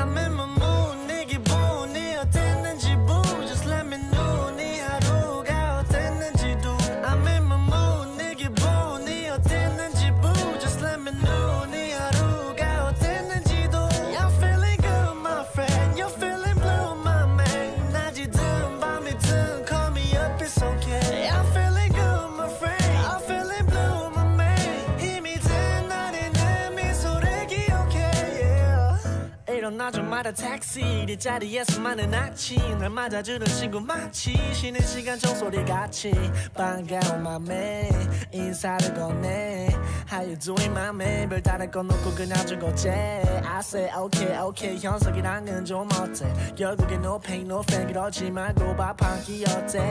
I'm in my mood 네 기분이 어땠는지 boo Just let me know 네 하루가 어땠는지도 I'm in my mood 네 기분이 어땠는지 boo Just let me know 네 하루가 어땠는지도 I'm feeling good my friend You're feeling blue my man 낮이든 밤이든 call me up it's okay I'm feeling good my friend I'm feeling blue my man 힘이 든 날에는 미소를 기억해 yeah. 일어나자마자 택시 네 자리에서 많은 아침 날 맞아주는 친구 마치 쉬는 시간 종소리같이 반가운 맘에 인사를 건네 How you doing my man 별다른 건 없고 그냥 죽었지 I say okay okay 현석이란 건 좀 어때 결국엔 no pain no fan 그러지 말고 밥 한 끼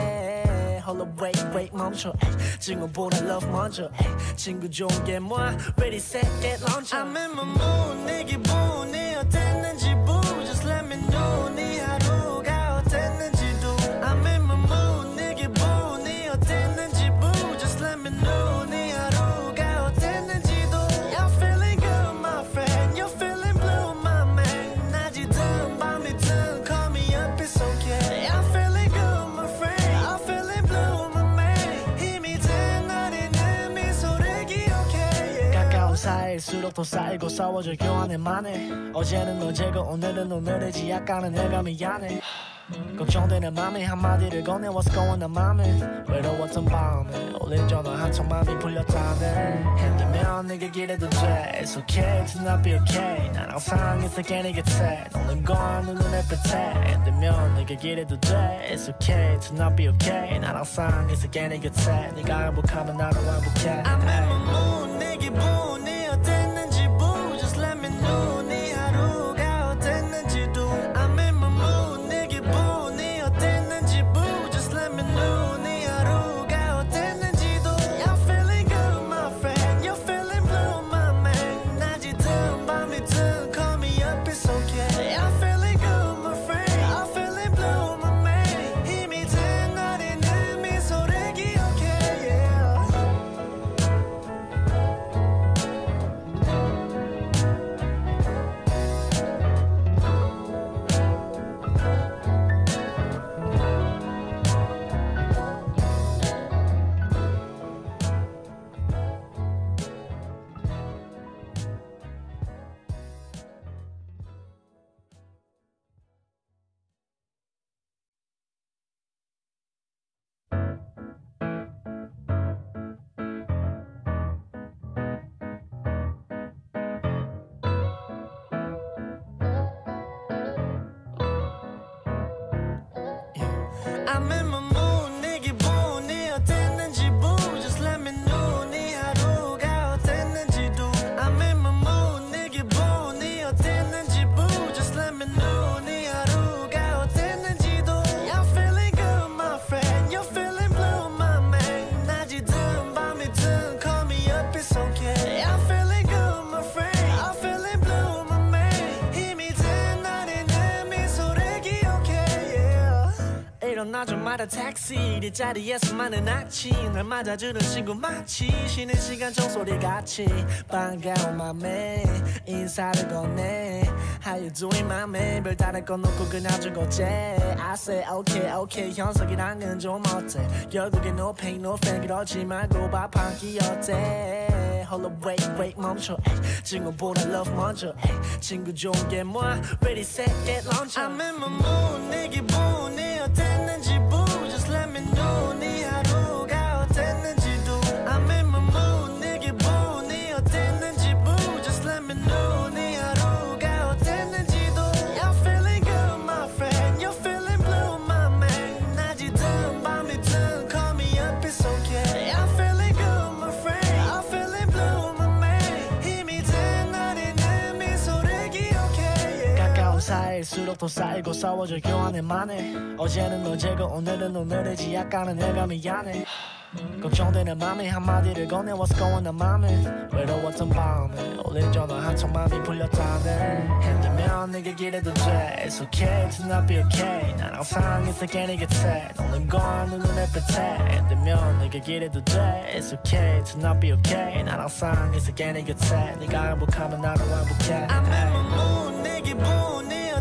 어때 Hold up wait wait 멈춰 친구보다 love 먼저 친구 좋은 게 뭐야 Ready set get launch I'm in my mood 내 기분이 어땠는지 boo Just let me know 네 하루가 어땠는지도 I'm in my mood 내 기분이 어땠는지 boo Just let me know 네 하루가 어땠는지도 I'm feeling good my friend You're feeling blue my man 낮이든 밤이든 call me up it's okay I'm feeling good my friend I'm feeling blue my man 힘이 든 날에는 미소를 기억해 yeah. 가까운 사이일수록 더 쌓이고 싸워져 교환해 만해 어제는 어제고 오늘은 오늘이지 약간은 내가 미안해 걱정되는 맘에 한마디를 건네 What's going on 맘에 외로웠던 밤에 올린 전화 한 통 맘이 풀렸다네 힘들면 내게 기대도 돼 It's okay to not be okay 난 항상 있을게 네 곁에 노는 건 눈에 뱉에 힘들면 내게 기대도 돼 It's okay to not be okay 난 항상 있을게 네 곁에 네가 행복하면 나도 행복해 I'm in my mood 내 기분이 어땠는지 boo Just let me know 네 하루가 어땠는지도 I'm in my mood 내 기분이 어땠는지 boo Just let me know 네 하루가 어땠는지도 I'm feeling good my friend You're feeling blue my man 낮이든 밤이든 call me up it's okay I'm feeling good my friend I'm feeling blue my man 힘이 든 날에는 미소를 기억해 yeah. I'm in my mood 내 기분이 어땠는지 boo Just let me know 네 하루가 어땠는지도 I'm in my mood 내 기분이 어땠는지 boo Just let me know 네 하루가 어땠는지도 I'm feeling good my friend You're feeling blue my man 낮이든 밤이든 call me up it's okay I'm feeling good my friend I'm feeling blue my man 힘이 든 날에는 미소를 기억해 yeah. 일어나자마자 택시 네 자리에서 많은 아침 날 맞아주는 친구 마치 쉬는 시간 종소리같이 반가운 맘에 인사를 건네 How you doing my man 별다른 건 없고 그냥 죽었지 I say okay okay 현석이란 건 좀 어때 결국엔 no pain no fan 그러지 말고 밥 한 끼 어때 Hold up wait wait 멈춰 친구보다 love 먼저 친구 좋은 게 뭐야 Ready set get launch I'm in my mood 내 기분이 어땠는지 boo Just let me know 네 하루가 어땠는지도 I'm in my mood 내 기분이 어땠는지 boo Just let me know 네 하루가 어땠는지도 I'm feeling good my friend You're feeling blue my man 낮이든 밤이든 call me up it's okay I'm feeling good my friend I'm feeling blue my man 힘이 든 날에는 미소를 기억해 yeah. 가까운 사이일수록 더 쌓이고 싸워져 교환해 만해 어제는 어제고 오늘은 오늘이지 약간은 내가 미안해 걱정되는 맘에 한마디를 건네 What's going on 맘에 외로웠던 밤에 올린 전화 한 통 맘이 풀렸다네 힘들면 내게 기대도 돼 It's okay to not be okay 난 항상 있을게 네 곁에 노는 건 눈에 뱉에 힘들면 내게 기대도 돼 It's okay to not be okay 난 항상 있을게 네 곁에 네가 행복하면 나도 행복해 I'm in my mood 내 기분이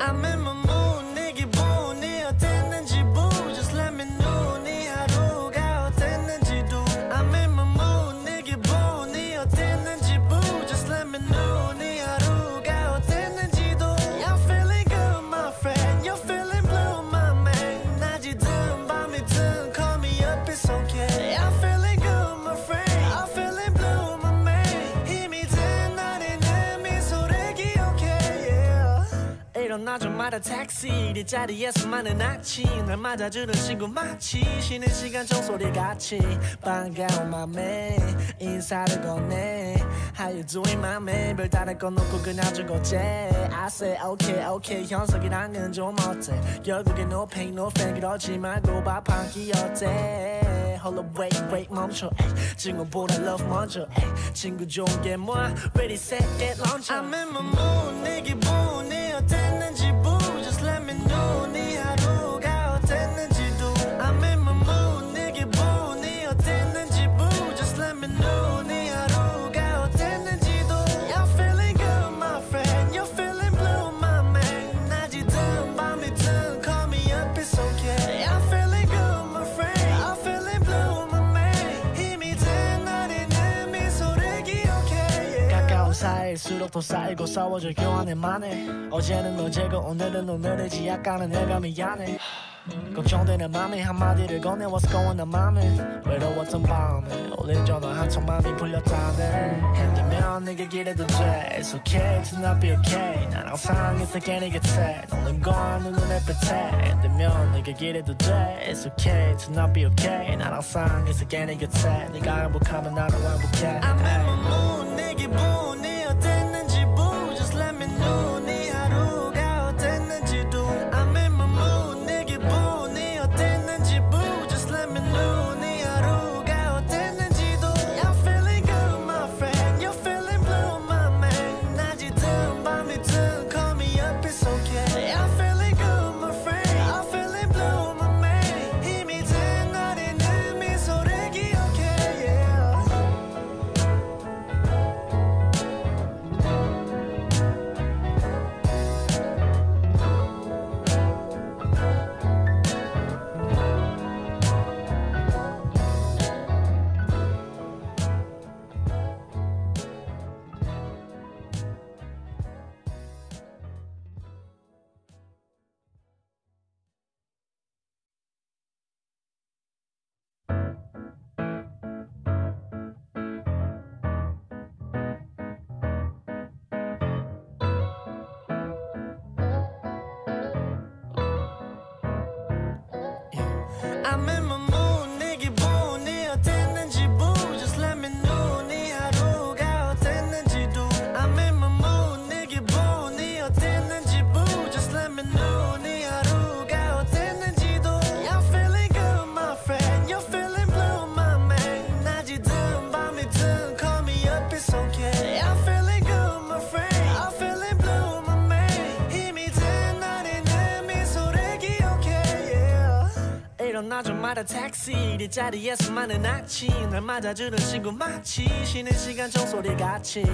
I'm in my mood 네 기분이 어땠는지 boo Just let me know 네 하루가 어땠는지도 I'm in my mood 네 기분이 어땠는지 boo Just let me know 네 하루가 어땠는지도 I'm feeling good my friend You're feeling blue my man 낮이든 밤이든 call me up it's okay I'm feeling good my friend I'm feeling blue my man 힘이 든 날에 내 미소를 기억해 yeah. 일어나자마자 택시 네 자리에서 많은 아침 날 맞아주는 친구 마치 쉬는 시간 종소리같이 반가운 맘에 인사를 건네 How you doing my man 별다른 건 없고 그냥 죽었지 I say okay okay 현석이랑은 좀 어때 결국엔 no pain no fan 그러지 말고 밥 한 끼 어때 Hold up wait 멈춰 친구보다 love 먼저 친구 좋은 게 뭐야 Ready set get launch I'm in my mood 내 기분이 어땠는지 boo Just let me know 네 하루가 어땠는지도 I'm in my mood 내 기분이 어땠는지 boo Just let me know 네 하루가 어땠는지도 I'm feeling good my friend You're feeling blue my man 낮이든 밤이든 call me up it's okay I'm feeling good my friend I'm feeling blue my man 힘이 든 날에 내 미소를 기억해 yeah. 가까운 사이일수록 더 쌓이고 싸워져 교환해 만해 어제는 어제고 오늘은 오늘이지 약간은 내가 미안해 걱정되는 맘에 한마디를 건네 What's going on 맘에 외로웠던 밤에 올린 전화 한 통 맘이 풀렸다네 힘들면 네가 기대도 돼 It's okay to not be okay 난 항상 있을게 네 곁에 노는 건 눈에 뱉에 힘들면 네가 기대도 돼 It's okay to not be okay 난 항상 있을게 네 곁에 네가 행복하면 나도 행복해 I'm in my mood 내 기분이 어땠는지 boo Just let me know 네 하루가 어땠는지도 I'm in my mood 내 기분이 어땠는지 boo Just let me know 네 하루가 어땠는지도 I'm feeling good my friend You're feeling blue my man 낮이든 밤이든 call me up it's okay I'm feeling good my friend I'm feeling blue my man 힘이 든 날에 내 미소를 기억해 yeah. I'm in my mood 내 기분이 어땠는지 boo Just let me know 네 하루가 어땠는지도 I'm in my mood 내 기분이 어땠는지 boo Just let me know 네 하루가 어땠는지도 I'm feeling good my friend You're feeling blue my man 낮이든 밤이든 call me up it's okay I'm feeling good my friend I'm feeling blue my man 힘이 든 날에 내 미소를 기억해 yeah. 일어나자마자 택시 네 자리에서 많은 아침 날 맞아주는 친구 마치 쉬는 시간 종소리같이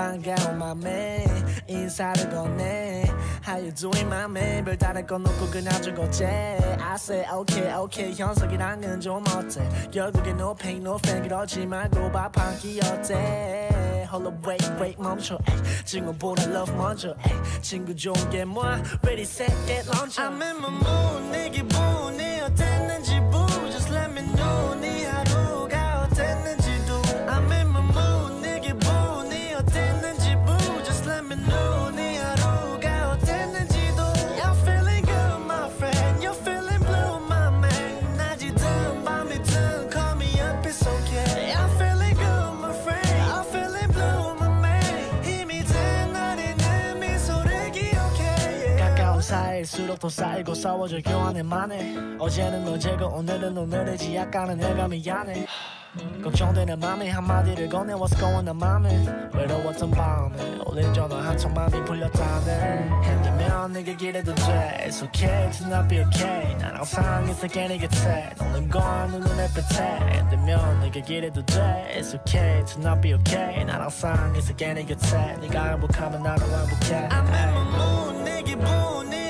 반가운 맘에 인사를 건네 How you doing my man 별다른 건 없고 그냥 죽었지 I say okay okay 현석이랑은 좀 어때 결국엔 no pain no fan 그러지 말고 밥 한 끼 어때 Hold up wait 멈춰 친구보다 love 먼저 친구 좋은 게 뭐야 Ready set get launch I'm in my mood 내 기분이 어땠는지 boo Just let me know 네 하루가 어땠는지도 I'm in my mood 내 기분이 어땠는지 boo Just let me know 네 하루가 어땠는지도 I'm feeling good my friend You're feeling blue my man 낮이든 밤이든 call me up it's okay I'm feeling good my friend I'm feeling blue my man 힘이 든 날에 내 미소를 기억해 yeah. 가까운 사이일수록 더 쌓이고 싸워져 교환해 만해 어제는 어제고 오늘은 오늘이지 약간은 내가 미안해 걱정되는 맘에 한마디를 건네 What's going on 맘에 외로웠던 밤에 올린 전화 한 통 맘이 풀렸다네 힘들면 네가 기대도 돼 It's okay to not be okay 난 항상 있을게 네 곁에 노는 건 눈에 뱉에 힘들면 네가 기대도 돼 It's okay to not be okay 난 항상 있을게 네 곁에 네가 행복하면 나도 행복해 I'm in my mood 내 기분이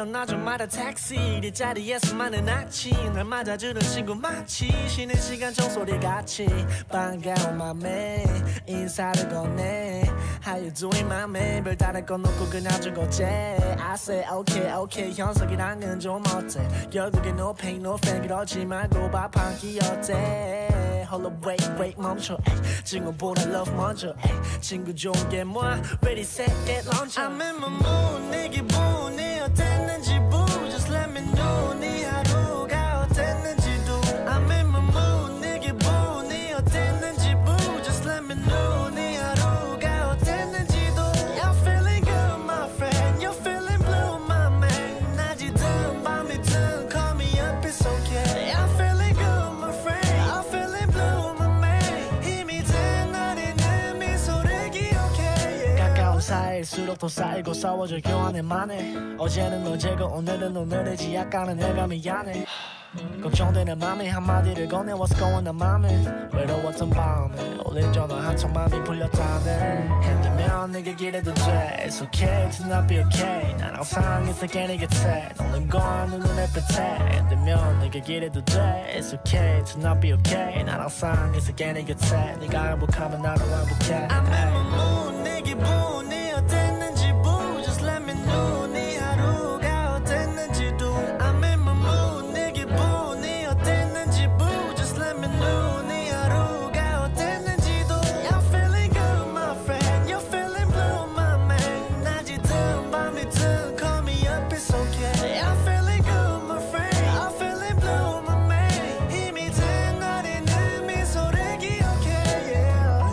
일어나자마자 택시 네 자리에서 많은 아침 날 맞아주는 친구 마치 쉬는 시간 종소리 같이 반가운 맘에 인사를 건네 How you doing 맘에 별다른 건 없고 그냥 죽었지 I say okay okay 현석이랑은 좀 어때 결국엔 no pain no fan 그러지 말고 밥 한 끼 어때 홀로 wait 멈춰 친구보다 love 먼저 친구 좋은 게 뭐야 ready set get launch I'm in my mood 내 기분이 어땠는지 boo just let me know 네 하루가 어땠는지도 I'm in my mood 내 기분이 어땠는지 boo just let me know 네 하루가 어땠는지도 You're feeling good my friend You're feeling blue my man 낮이든 밤이든 call me up it's okay I'm feeling good my friend I'm feeling blue my man 힘이 든 날에는 미소를 기억해 가까운 사이일수록 더 쌓이고 싸워져 교환해만 해 어제는 어제고 오늘은 오늘이지 약간은 내가 미안해 걱정되는 맘에 한마디를 건네 What's going on 맘에 외로웠던 밤에 올린 전화 한참 맘이 풀렸다네 힘들면 내게 기대도 돼 It's okay to not be okay 난 항상 있을게 네 곁에 노는 건 눈에 뱉에 힘들면 내게 기대도 돼 It's okay to not be okay 난 항상 있을게 네 곁에 네가 행복하면 나도 행복해 I'm in my mood 내 기분이 어땠는지 boo Just let me know 네 하루가 어땠는지도 I'm in my mood 내 기분이 어땠는지 boo Just let me know 네 하루가 어땠는지도 You're feeling good my friend You're feeling blue my man 낮이든 밤이든 call me up it's okay I'm feeling good my friend I'm feeling blue my man 힘이 든 날에는 미소를 기억해 yeah.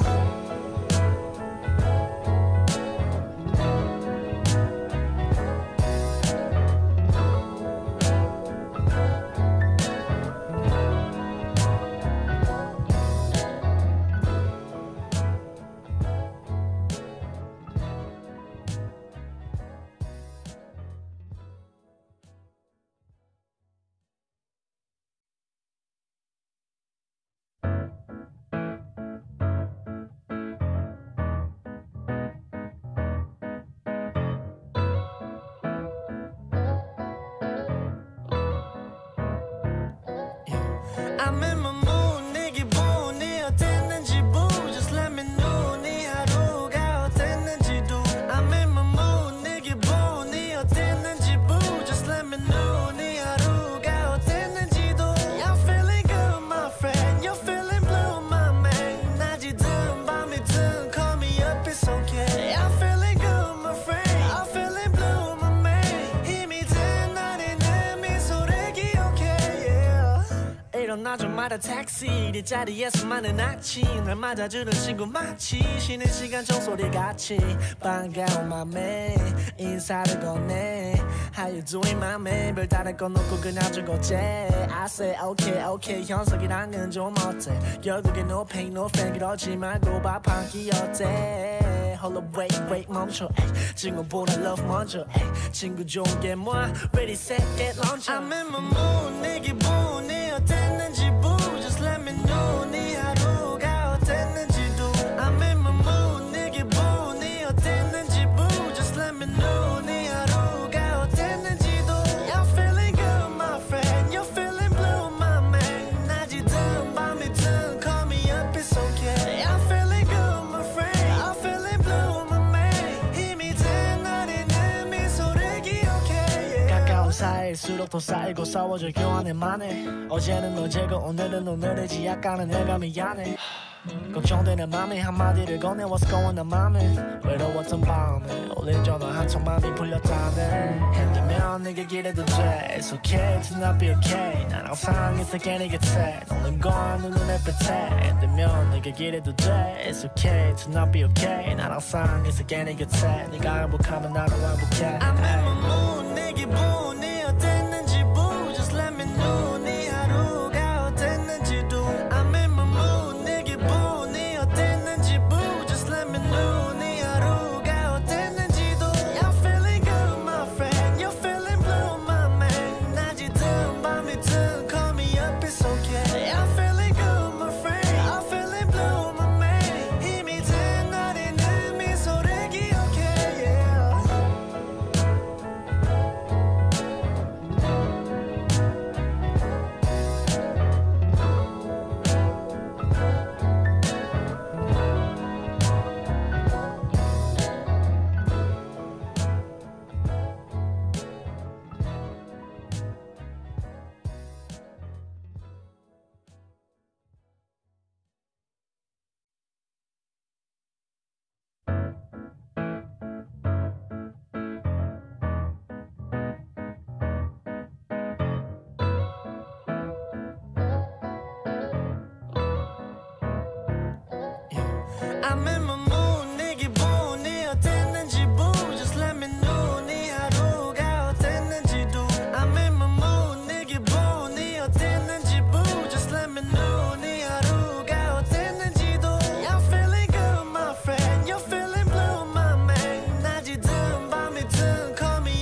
I'm in my mood 내 기분이 어땠는지 boo Just let me know 네 하루가 어땠는지도 I'm in my mood 내 기분이 어땠는지 boo Just let me know 네 하루가 어땠는지도 You're feeling good my friend You're feeling blue my man 낮이든 밤이든 call me up it's okay I'm feeling good my friend I'm feeling blue my man 힘이 든 날에는 미소를 기억해 yeah. 일어나자마자 택시 네 자리에서 많은 아침 날 맞아주는 친구 마치 쉬는 시간 종소리 같이 반가운 맘에 인사를 건네 How you doing 맘에 별다른 건 없고 그냥 죽었지 I say okay okay 현석이랑은 좀 어때 결국엔 no pain no fan 그러지 말고 밥 한 끼 어때 홀로 wait 멈춰 친구보다 love 먼저 친구 좋은 게 뭐야 ready set get launch I'm in my mood 내 기분이 어땠는지 boo Just let me know 네 하루가 어땠는지도 I'm in my mood 내 기분이 어땠는지 boo Just let me know 네 하루가 어땠는지도 You're feeling good my friend You're feeling blue my man 낮이든 밤이든 call me up it's okay I'm feeling good my friend I'm feeling blue my man 힘이 든 날에는 미소를 기억해 yeah. 가까운 사이일수록 더 쌓이고 싸워져 교환해만 해 어제는 어제고 오늘은 오늘이지 약간은 내가 미안해 걱정되는 맘에 한마디를 건네 What's going on 맘에 외로웠던 밤에 올린 전화 한참 맘이 풀렸다네 힘들면 내게 기대도 돼 It's okay to not be okay 난 항상 있을게 네 곁에 노는 건 눈에 뱉에 힘들면 내게 기대도 돼 It's okay to not be okay 난 항상 있을게 네 곁에 네가 행복하면 나도 행복해 I'm in my mood 내 기분이 어땠는지 boo Just let me know 네 하루가 어땠는지도 I'm in my mood 내 기분이 어땠는지 boo Just let me know 네 하루가 어땠는지도 You're feeling good my friend You're feeling blue my man 낮이든 밤이든 call me up it's okay I'm feeling good my friend I'm feeling blue my man 힘이 든 날에는 미소를 기억해 yeah.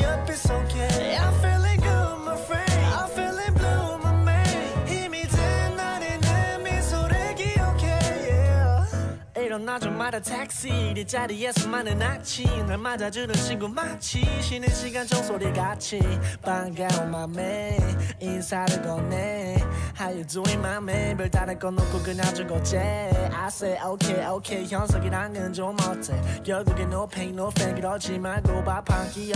up, it's okay. I'm feeling good, my friend. I'm feeling blue, my man. 힘이 든 날에 내 미소를 기억해, yeah. 일어나자마자 택시 네 자리에서 많은 아침 날 맞아주는 친구 마치 쉬는 시간 종소리 같이 반가운 맘에 인사를 건네 How you doing my man 별다른 건 없고 그냥 죽었제 I say okay okay 현석이란 건 좀 어때 결국에 no pain no fan 그러지 말고 밥 한 끼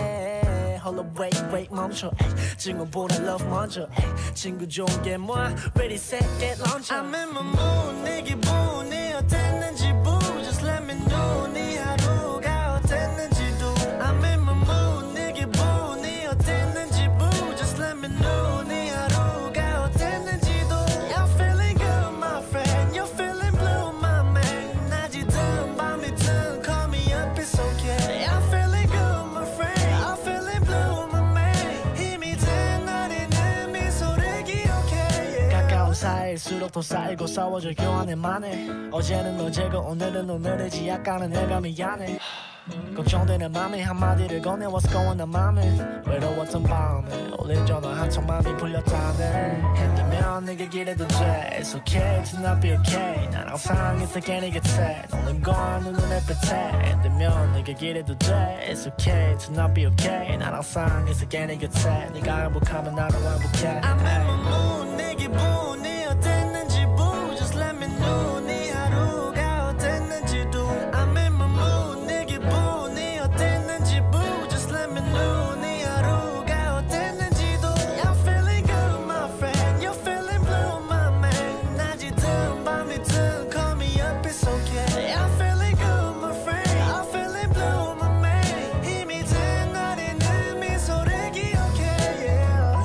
어때 Hold up wait wait 멈춰 에이. 친구보다 love 먼저 에이. 친구 좋은 게 뭐야 Ready set get launch I'm in my mood 내 기분이 어땠는지 boo Just let me know 네 하루가 어땠는지도 I'm in my mood 내 기분이 어땠는지 boo Just let me know 네 하루가 어땠는지도 I'm feeling good my friend You're feeling blue my man 낮이든 밤이든 call me up it's okay I'm feeling good my friend I'm feeling blue my man 힘이 든 날에 내 미소를 기억해 가까운 사이일수록 더 쌓이고 싸워져 교환해 만해 어제는 어제고 오늘은 오늘이지 약간은 내가 미안해 걱정되는 맘에 한마디를 건네 What's going on 맘에 외로웠던 밤에 올린 전화 한 통만이 풀렸다네 힘들면 내게 기대도 돼 It's okay to not be okay 난 항상 있을게 네 곁에 노는 건 눈에 빛에 힘들면 내게 기대도 돼 It's okay to not be okay 난 항상 있을게 네 곁에 네가 행복하면 나도 행복해 I'm in my mood 내 기분이 어땠는지 boo Just let me know 네 하루가 어땠는지도 I'm in my mood 내 기분이 어땠는지 boo Just let me know 네 하루가 어땠는지도 I'm feeling good my friend You're feeling blue my man 낮이든 밤이든 call me up it's okay I'm feeling good my friend I'm feeling blue my man 힘이 든 날에 내 미소를 기억해 yeah.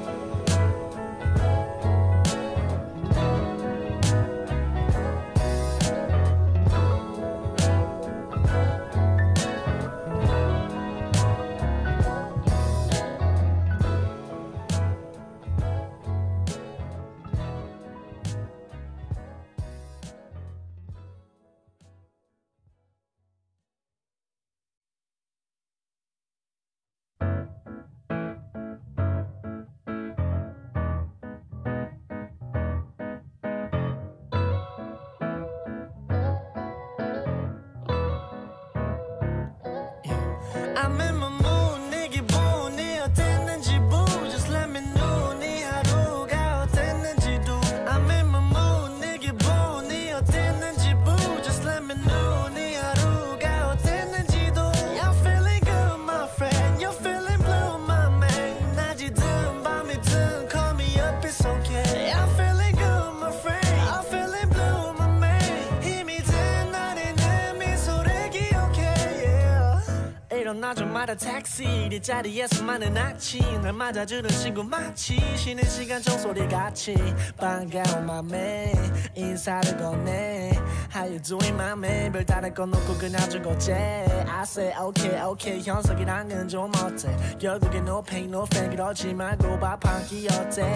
I'm in my mood 내 기분이 어땠는지 boo Just let me know 네 하루가 어땠는지도 I'm in my mood 내 기분이 어땠는지 boo Just let me know 네 하루가 어땠는지도 I'm feeling good my friend You're feeling blue my man 낮이든 밤이든 call me up it's okay I'm feeling good my friend I'm feeling blue my man 힘이 든 날에 내 미소를 기억해 yeah. 일어나자마자 택시 네 자리에서 많은 아침 날 맞아주는 친구 마치 쉬는 시간 종소리 같이 반가운 맘에 인사를 건네 How you doing my man 별다른 건 없고 그냥 죽었제 I say okay okay 현석이란 건 좀 어때 결국에 no pain no fan 그러지 말고 밥 한 끼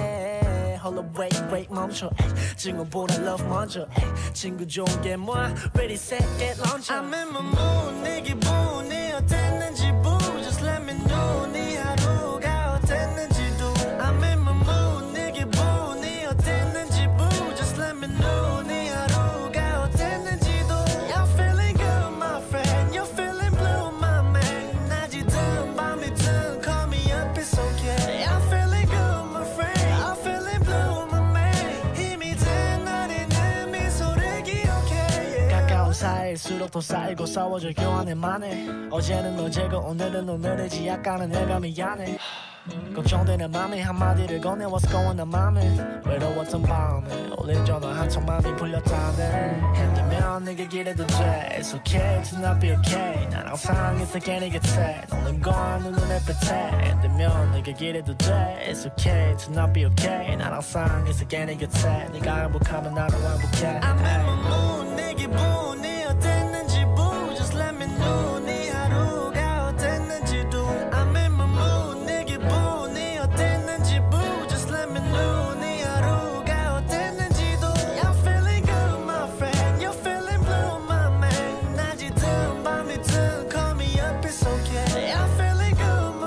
어때 Hold up wait wait 멈춰 에이. 친구보다 love 먼저 에이. 친구 좋은 게 뭐야 Ready set get launch I'm in my mood 내 기분이 어땠는지 boo Just let me know 네 하루가 어땠는지도 I'm in my mood 내 기분이 어땠는지 boo Just let me know 네 하루가 어땠는지도 I'm feeling good my friend You're feeling blue my man 낮이든 밤이든 call me up it's okay I'm feeling good my friend I'm feeling blue my man 힘이 든 날에 내 미소를 기억해 yeah. 가까운 사이일수록 더 쌓이고 싸워져 교환해 만해 어제는 어제고 오늘은 오늘이지 약간은 내가 미안해 걱정되는 맘에 한마디를 건네 What's going on 맘에 외로웠던 밤에 올린 전화 한 통만이 풀렸다네 힘들면 내게 기대도 돼 It's okay to not be okay 난 항상 있을게 네 곁에 노는 건 눈에 빛에 힘들면 내게 기대도 돼 It's okay to not be okay 난 항상 있을게 네 곁에 네가 행복하면 나도 행복해 I'm in my mood 내 기분이 어땠는지 boo Just let me know 네 하루가 어땠는지도 I'm in my mood 내 기분이 어땠는지 boo Just let me know 네 하루가 어땠는지도 I'm feeling good my friend You're feeling blue my man 낮이든 밤이든 call me up it's okay I'm feeling good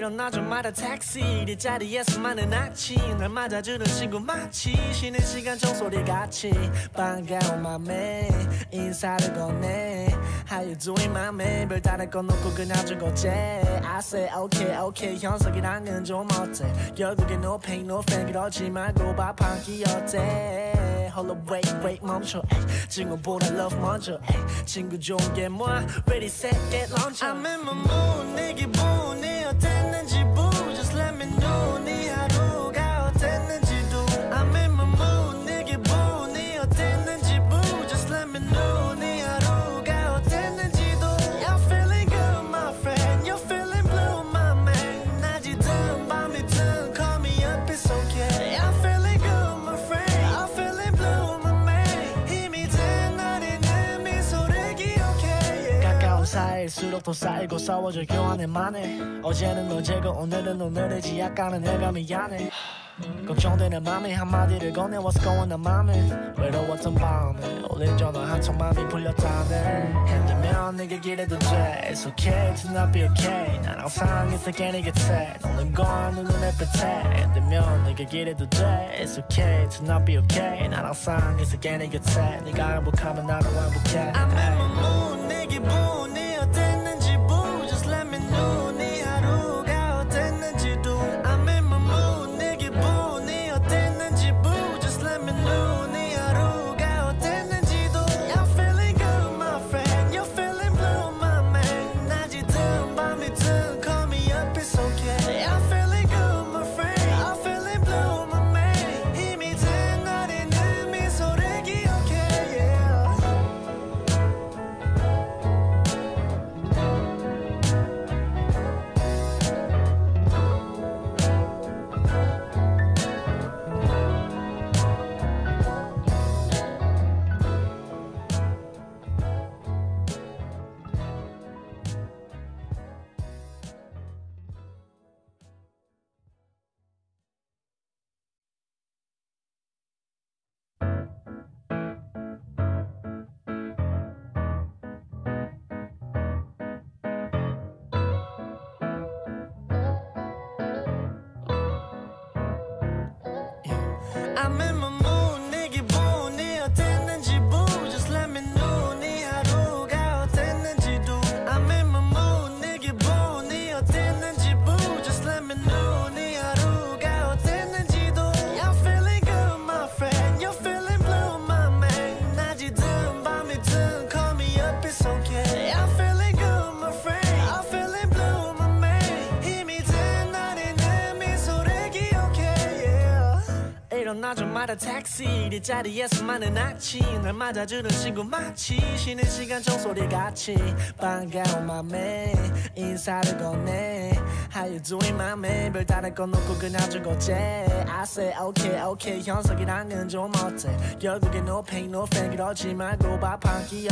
일어나자마자 택시 네 자리에서만은 아침 날 맞아주는 친구 마치 쉬는 시간 종소리같이 반가운 맘에 인사를 건네 How you doing 맘에 별다른 건 없고 그냥 죽었제 I say okay okay 현석이랑은 좀 어때 결국에 no pain no fan 그러지 말고 밥 한 끼 어때 Hold up wait wait 멈춰 친구보다 love 먼저 친구 좋은 게 뭐야 Ready set get launch I'm in my mood 내 기분이 어땠는지 boo Just let me know 네 하루가 어땠는지도 I'm in my mood 내 기분이 어땠는지 boo Just let me know 네 하루가 어땠는지도 You're feeling good my friend You're feeling blue my man 낮이든 밤이든 call me up it's okay I'm feeling good my friend I'm feeling blue my man 힘이 든 날에는 미소를 기억해 가까운 사이일수록 더 쌓이고 싸워져 교환해 만해 어제는 어제고 오늘은 오늘이지 약간은 내가 미안해 걱정되는 맘에 한마디를 건네 What's going on 맘에 외로웠던 밤에 올린 전화 한 통만이 풀렸다네 힘들면 내게 기대도 돼 It's okay to not be okay 난 항상 있을게 네 곁에 노는 건 눈에 뱉에 힘들면 내게 기대도 돼 It's okay to not be okay 난 항상 있을게 네 곁에 네가 행복하면 나도 행복해 I'm in my mood 내 기분이 어땠는지 boo Just let me know 네 하루가 어땠는지도 I'm in my mood 내 기분이 어땠는지 boo Just let me know 네 하루가 어땠는지도 I'm feeling good my friend You're feeling blue my man 낮이든 밤이든 call me up it's okay I'm feeling good my friend I'm feeling blue my man 힘이 든 날에는 미소를 기억해 yeah. I'm in my mood 내 기분이 어땠는지 boo Just let me know 네 하루가 어땠는지도 I'm in my mood 내 기분이 어땠는지 boo Just let me know 네 하루가 어땠는지도 I'm feeling good my friend You're feeling blue my man 낮이든 밤이든 call me up it's okay I'm feeling good my friend I'm feeling blue my man 힘이 든 날에는 미소를 기억해 yeah. 일어나자마자 택시 네 자리에서만은 아침 날 맞아주는 친구 마치 쉬는 시간 종소리같이 반가운 맘에 인사를 건네 How you doing 맘에 별다른 건 없고 그냥 죽었제 I say okay okay 현석이랑은 좀 어때 결국에 no pain no fan 그러지 말고 밥 한 끼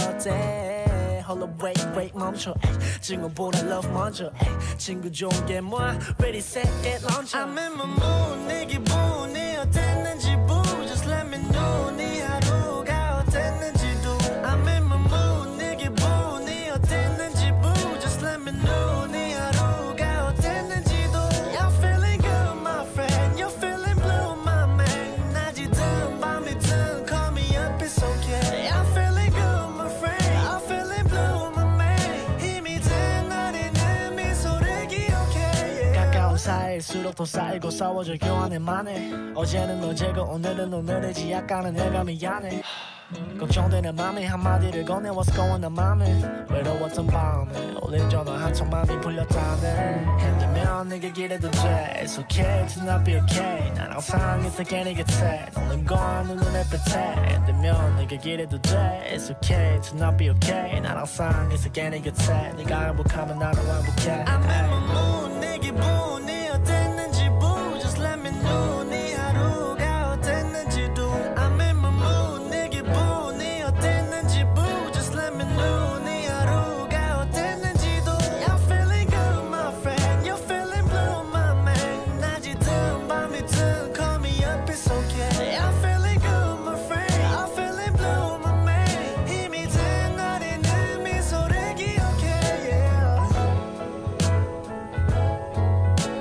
어때 Hold up wait wait 멈춰 친구보다 love 먼저 친구 좋은 게 뭐야 Ready set get launch I'm in my mood 내 기분이 어땠는지 boo Just let me know 네 하루가 어땠는지도 I'm in my mood 내 기분이 어땠는지 boo Just let me know 네 하루가 어땠는지도 I'm feeling good my friend You're feeling blue my man 낮이든 밤이든 call me up it's okay I'm feeling good my friend I'm feeling blue my man 힘이 든 날에는 미소를 기억해 yeah. 가까운 사이일수록 더 쌓이고 싸워져 교환해 만해 어제는 어제고 오늘은 오늘이지 약간은 내가 미안해 걱정되는 맘에 한마디를 건네 What's going on 맘에 외로웠던 밤에 올린 전화 한 통만이 풀렸다네 힘들면 내게 기대도 돼 It's okay to not be okay 난 항상 있을게 네 곁에 노는 건 눈에 뱉에 힘들면 내게 기대도 돼 It's okay to not be okay 난 항상 있을게 네 곁에 네가 행복하면 나도 행복해 I'm in my mood 내 기분이 어땠는지 boo Just let me know 네 하루가 어땠는지도 I'm in my mood 내 기분이 어땠는지 boo Just let me know 네 하루가 어땠는지도 I'm feeling good my friend You're feeling blue my man 낮이든 밤이든 call me up it's okay I'm feeling good my friend I'm feeling blue my man 힘이 든 날에는 미소를 기억해 yeah.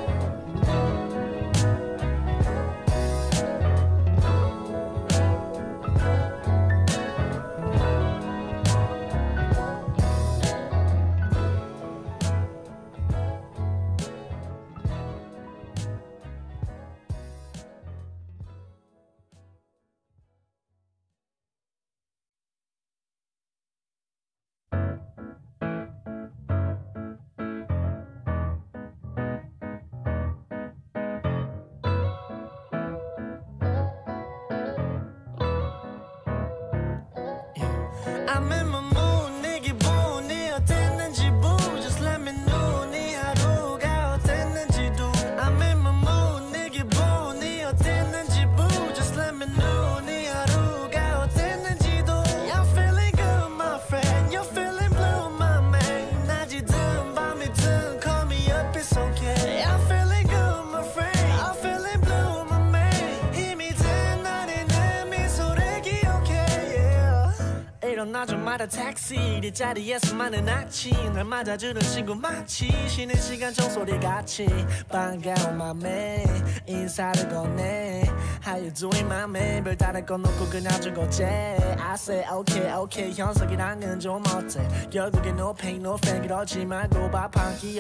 I'm in my mood 네 기분이 어땠는지 boo Just let me know 네 하루가 어땠는지도 I'm in my mood 네 기분이 어땠는지 boo Just let me know 네 하루가 어땠는지도 You're feeling good my friend You're feeling blue my man 낮이든 밤이든 call me up it's okay I'm feeling good my friend I'm feeling blue my man 힘이 든 날에는 미소를 기억해 yeah. 일어나자마자 택시 뒷자리에서 많은 아침 날 맞아주는 친구 마치 쉬는 시간 종소리 같이 반가운 맘에 인사를 건네 How you doing my man 별다른 건 없고 그냥 죽었지 I say okay okay 현석이랑은 좀 어때 결국엔 no pain no fan 그러지 말고 밥 한 끼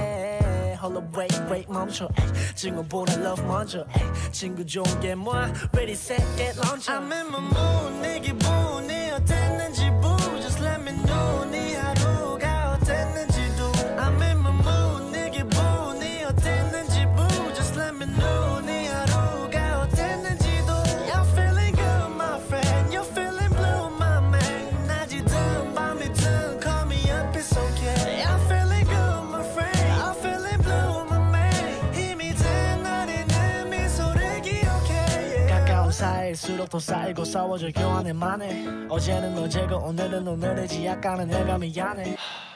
어때 Hold up wait wait 멈춰 친구보다 love 먼저 친구 좋은 게 뭐야 Ready set get launch I'm in my mood 내 기분이 어땠는지 boo Just let me know 네 하루가 어땠는지도 I'm in my mood 내 기분이 어땠는지 boo Just let me know 네 하루가 어땠는지도 You're feeling good my friend You're feeling blue my man 낮이든 밤이든 call me up it's okay I'm feeling good my friend I'm feeling blue my man 힘이 든 날에는 미소를 기억해 가까운 사이일수록 더 쌓이고 싸워져 교환해 만해 어제는 어제고 오늘은 오늘이지 약간은 내가 미안해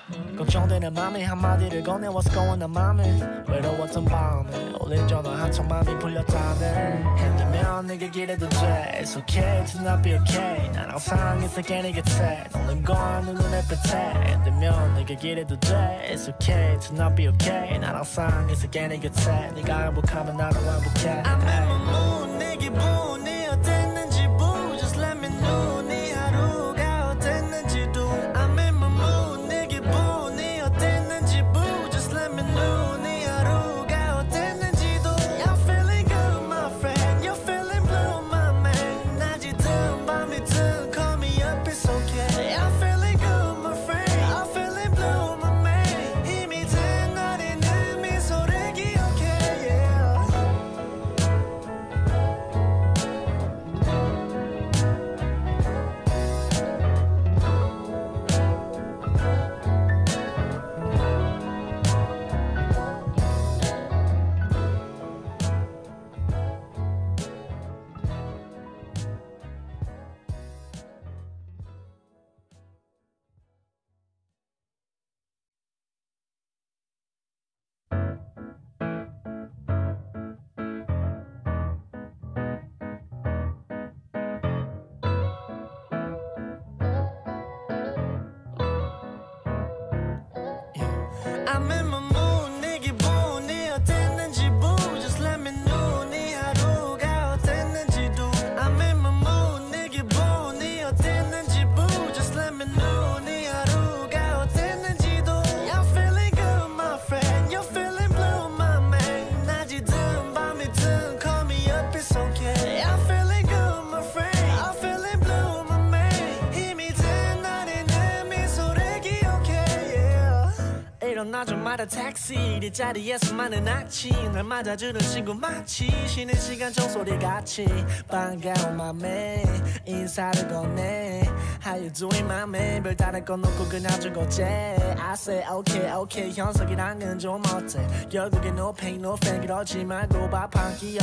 걱정되는 맘에 한마디를 건네 What's going on 맘에 외로웠던 밤에 올린 전화 한통 맘이 풀렸다네 힘들면 내게 기대도 돼 It's okay to not be okay 난 항상 있을게 네 곁에 노는 건 눈에 빛에 힘들면 내게 기대도 돼 It's okay to not be okay 난 항상 있을게 네 곁에 네가 행복하면 나도 행복해 I'm in my mood 내 기분이 어땠는지 boo Just let me know 네 하루가 어땠는지도 I'm in my mood 내 기분이 어땠는지 boo Just let me know 네 하루가 어땠는지도 You're feeling good my friend You're feeling blue my man 낮이든 밤이든 call me up it's okay I'm feeling good my friend I'm feeling blue my man 힘이 든 날에는 미소를 기억해 yeah. I'm in my mood 내 기분이 어땠는지 boo Just let me know 네 하루가 어땠는지도 I'm in my mood 내 기분이 어땠는지 boo Just let me know 네 하루가 어땠는지도 You're feeling good my friend You're feeling blue my man 낮이든 밤이든 call me up it's okay I'm feeling good my friend I'm feeling blue my man 힘이 든 날에는 미소를 기억해 yeah. 일어나자마자 택시 뒷자리에서 많은 아침 날 맞아주는 친구 마치 쉬는 시간 종소리 같이 반가운 맘에 인사를 건네 How you doing my man 별다른 건 없고 그냥 죽었지 I say okay okay 현석이랑은 좀 어때 결국엔 no pain no fan 그러지 말고 밥 한 끼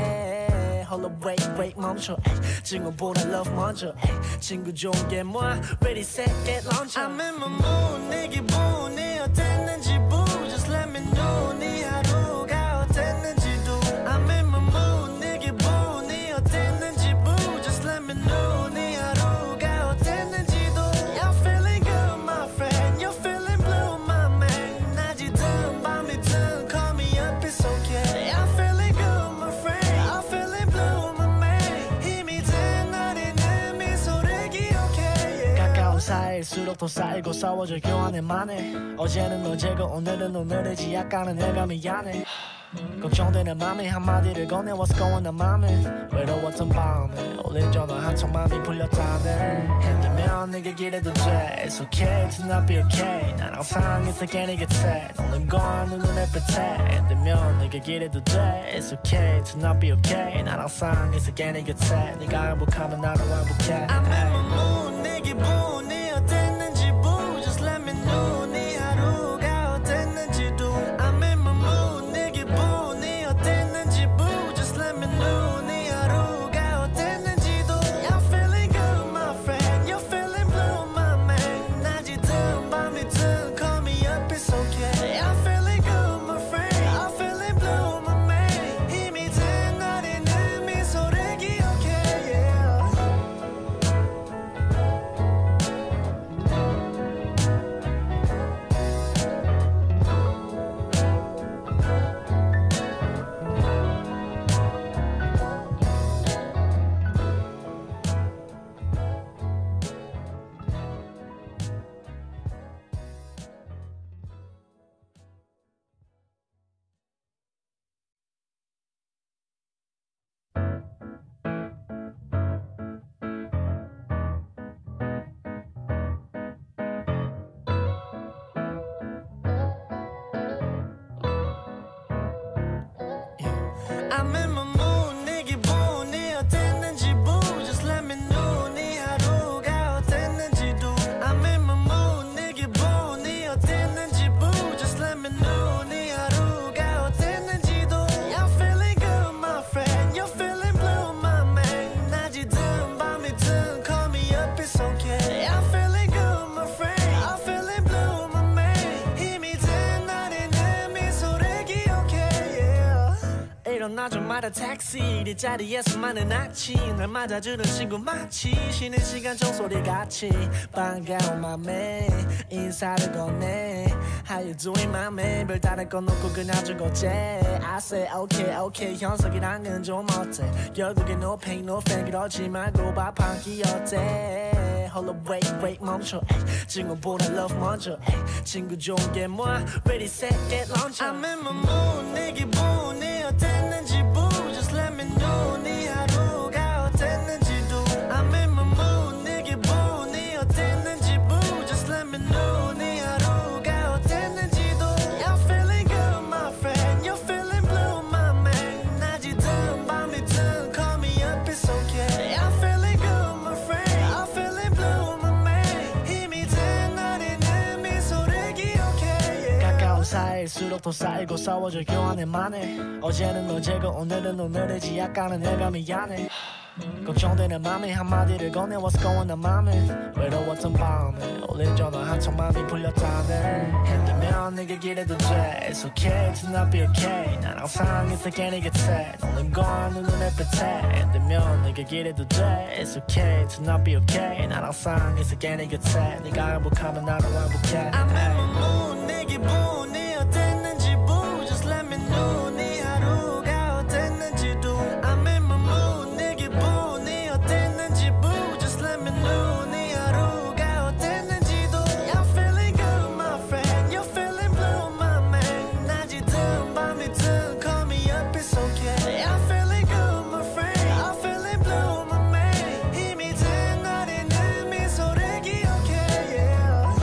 어때 Hold up wait wait 멈춰 친구보다 love 먼저 친구 좋은 게 뭐야 Ready set get launch I'm in my mood 내 기분이 어땠는지 boo Just let me know 네 하루가 어땠는지도 I'm in my mood 내 기분이 어땠는지 boo Just let me know 네 하루가 어땠는지도 You're feeling good my friend You're feeling blue my man 낮이든 밤이든 call me up it's okay I'm feeling good my friend I'm feeling blue my man 힘이 든 날에는 미소를 기억해 yeah. 가까운 사이일수록 더 쌓이고 싸워져 교환해 만해 어제는 어제고 오늘은 오늘이지 약간은 내가 미안해 걱정되는 맘에 한마디를 건네 What's going on 맘에 외로웠던 밤에 올린 전화 한통 맘이 풀렸다네 힘들면 내게 기대도 돼 It's okay to not be okay 난 항상 있을게 네 곁에 노는 건 눈에 빛에 힘들면 내게 기대도 돼 It's okay to not be okay 난 항상 있을게 네 곁에 네가 행복하면 나도 행복해 I'm in my mood 내 기분이 I'm in my mood, 네 기분이 어땠는지 boo. Just let me know 네 하루가 어땠는지도. I'm in my mood, 네 기분이 어땠는지 boo. Just let me know 네 하루가 어땠는지도. I'm feeling good my friend, you're feeling blue my man. 낮이든 밤이든 call me up it's okay. I'm feeling good my friend, I'm feeling blue my man. 힘이 든 날에는 미소를 기억해 yeah. 일어나자마자 택시 네 자리에서 많은 아침 날 맞아주는 친구 마치 쉬는 시간 종소리같이 반가운 맘에 인사를 건네 How you doing my man 별다른 건 없고 그냥 죽었지 I say okay okay 현석이란 건 좀 어때 결국엔 no pain no fan 그러지 말고 밥 한 끼 어때 Hold up wait wait 멈춰 에이. 친구보다 love 먼저 에이. 친구 좋은 게 뭐야 Ready set get launch I'm in my mood 내 기분이 어땠는지 boo Just let me know 네 하루가 어땠는지도 I'm in my mood 내 기분이 어땠는지 boo Just let me know 네 하루가 어땠는지도 I'm feeling good my friend You're feeling blue my man 낮이든 밤이든 call me up it's okay I'm feeling good my friend I'm feeling blue my man 힘이 든 날에는 미소를 기억해 yeah. 가까운 사이일수록 더 쌓이고 싸워져 교환해 만해 어제는 어제고 오늘은 오늘이지 약간은 내가 미안해 걱정되는 맘에 한마디를 건네 What's going on 맘에 외로웠던 밤에 올린 전화 한 통 맘이 풀렸다네 힘들면 내게 기대도 돼 It's okay to not be okay 난 항상 있을게 네 곁에 노는 건 눈에 뱉에 힘들면 내게 기대도 돼 It's okay to not be okay 난 항상 있을게 네 곁에 네가 행복하면 나도 행복해 I'm in my mood 내 기분이 어땠는지 boo Just let me know 네 하루가 어땠는지도 I'm in my mood 내 기분이 어땠는지 boo Just let me know 네 하루가 어땠는지도 I'm feeling good my friend You're feeling blue my man 낮이든 밤이든 call me up it's okay I'm feeling good my friend I'm feeling blue my man 힘이 든 날에는 미소를 기억해 yeah.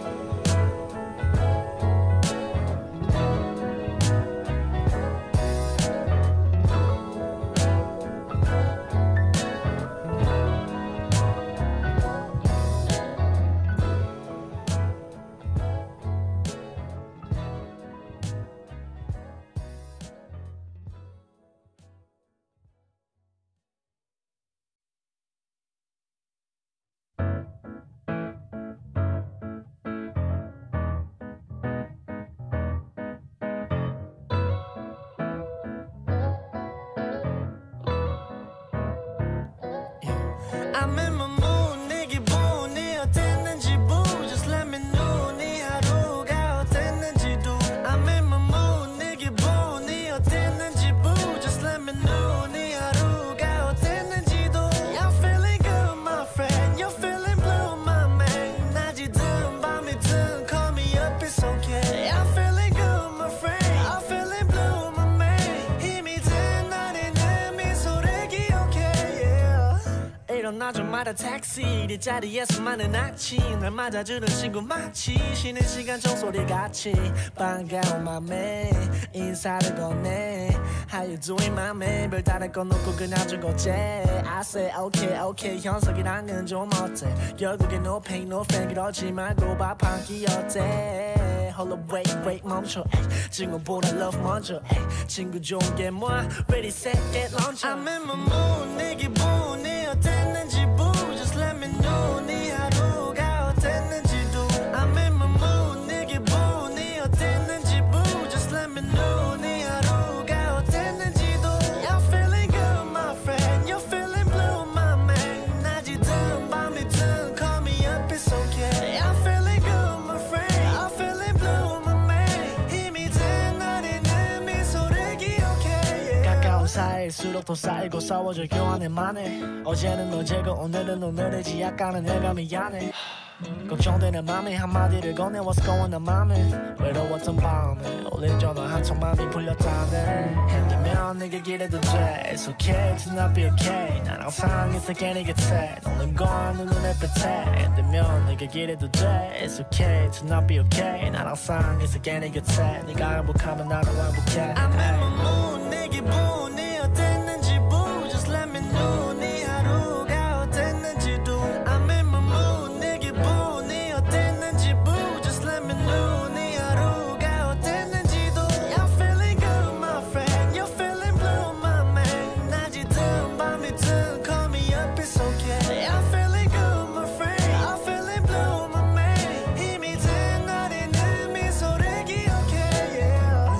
I'm in my mood 내 기분이 어땠는지 boo Just let me know 네 하루가 어땠는지도 I'm in my mood 내 기분이 어땠는지 boo Just let me know 네 하루가 어땠는지도 I'm feeling good my friend You're feeling blue my man 낮이든 밤이든 call me up it's okay I'm feeling good my friend I'm feeling blue my man 힘이 든 날에는 미소를 기억해 yeah. 일어나자마자 택시 네 자리에서 많은 아침 날 맞아주는 친구 마치 쉬는 시간 종소리같이 반가운 맘에 인사를 건네 How you doing my man 별다른 건 없고 그냥 죽었지 I say okay okay 현석이란 건 좀 어때 결국엔 no pain no fan 그러지 말고 밥 한 끼 어때 Hold up wait wait 멈춰 에이. 친구보다 love 먼저 에이. 친구 좋은 게 뭐야 Ready set get launch I'm in my mood 내 기분이 어땠는지 boo Just let me know 네 하루가 어땠는지도 I'm in my mood 내 기분이 어땠는지 boo Just let me know 네 하루가 어땠는지도 I'm feeling good my friend You're feeling blue my man 낮이든 밤이든 call me up it's okay I'm feeling good my friend I'm feeling blue my man 힘이 든 날에는 미소를 기억해 yeah. 가까운 사이일수록 더 쌓이고 싸워져 교환해 만해 어제는 어제고 오늘은 오늘이지 약간은 내가 미안해 걱정되는 맘에 한마디를 건네 What's going on 맘에 외로웠던 외로웠던 밤에 울린 전화 한 통만이 풀렸다네. 힘들면 내게 기대도 돼. It's okay to not be okay. 난 항상 있을게 네 곁에. 노는 건 눈에 뱉에. 힘들면 내게 기대도 돼. It's okay to not be okay. 난 항상 있을게 네 곁에. 네가 행복하면 나도 행복해. I'm in my mood. 내 기분이 어땠는지 boo. Just let me know. 네 하루가 어땠는지도. I'm in my mood. 내 기분이 어땠는지 boo. Just let me know. 네 하루가 어땠는지도. I'm feeling good my friend. You're feeling blue my man. 낮이든 밤이든 call me up it's okay. I'm feeling good my friend. I'm feeling blue my man. 힘이 든 날에는 미소를 기억해 yeah.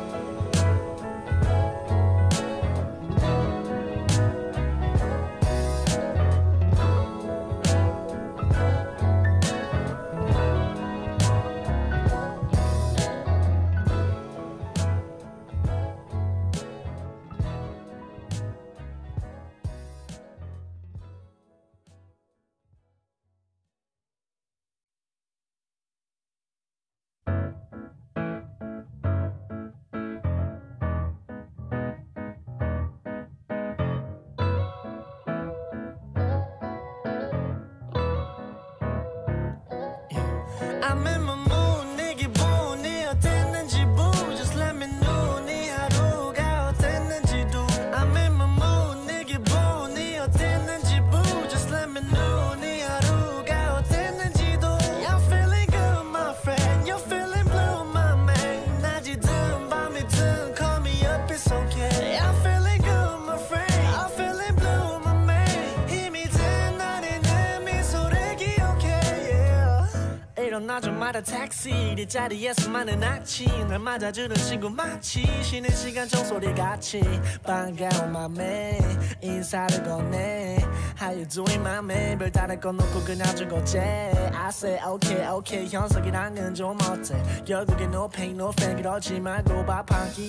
I'm in my mood. 내 기분이 어땠는지 boo. Just let me know. 네 하루가 어땠는지도. I'm in my mood. 내 기분이 어땠는지 boo. Just let me know. 네 하루가 어땠는지도. I'm feeling good my friend. You're feeling blue my man. 낮이든 밤이든 call me up it's okay. I'm feeling good my friend. I'm feeling blue my man. 힘이 든 날에는 미소를 기억해 yeah. 일어나자마자 택시 뒷자리에서 많은 아침 날 맞아주는 친구 마치 쉬는 시간 종소리 같이 반가운 맘에 인사를 건네 How you doing 맘에 별다른 거 놓고 그냥 죽었제 I say okay okay 현석이랑은 좀 어때 결국엔 no pain no fan 그러지 말고 밥 한 끼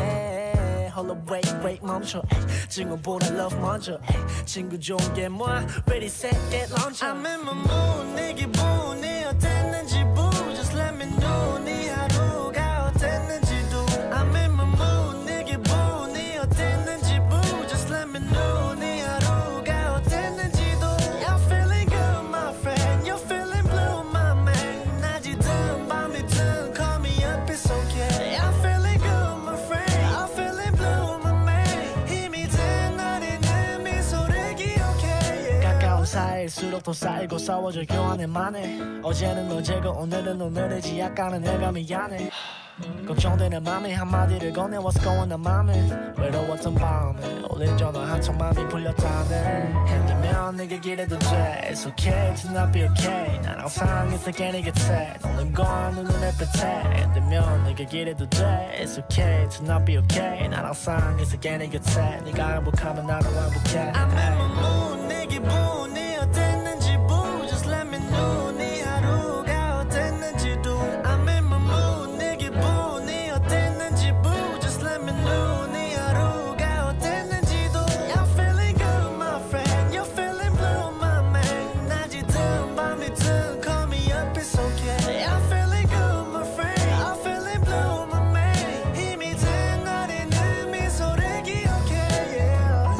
어때 홀로 wait 멈춰 친구보다 love 먼저 친구 좋은 게 뭐야 ready set get launch I'm in my mood 내 기분이 어땠는지 boo just let me know 네 하루가 어땠는지도 I'm in my mood 내 기분이 어땠는지 boo just let me know 네 하루가 어땠는지도 I'm feeling good my friend You're feeling blue my man 낮이든 밤이든 call me up it's okay I'm feeling good my friend I'm feeling blue my man 힘이 든 날에는 미소를 기억해 yeah. 가까운 사이일수록 더 쌓이고 싸워져 교환해 만해 어제는 어제고 오늘은 오늘이지 약간은 내가 미안해 걱정되는 맘에 한마디를 건네 What's going on 맘에 외로웠던 밤에 울린 전화 한 통만이 풀렸다네 힘들면 내게 기대도 돼 It's okay to not be okay 난 항상 있을게 네 곁에 노는 건 눈에 뱉에 힘들면 내게 기대도 돼 It's okay to not be okay 난 항상 있을게 네 곁에 네가 행복하면 나도 행복해 I'm in my mood 내 기분이 어땠는지 boo Just let me know 네 하루가 어땠는지도 I'm in my mood 내 기분이 어땠는지 boo Just let me know 네 하루가 어땠는지도 I'm feeling good my friend You're feeling blue my man 낮이든 밤이든 call me up it's okay I'm feeling good my friend I'm feeling blue my man 힘이 든 날에는 미소를 기억해 yeah.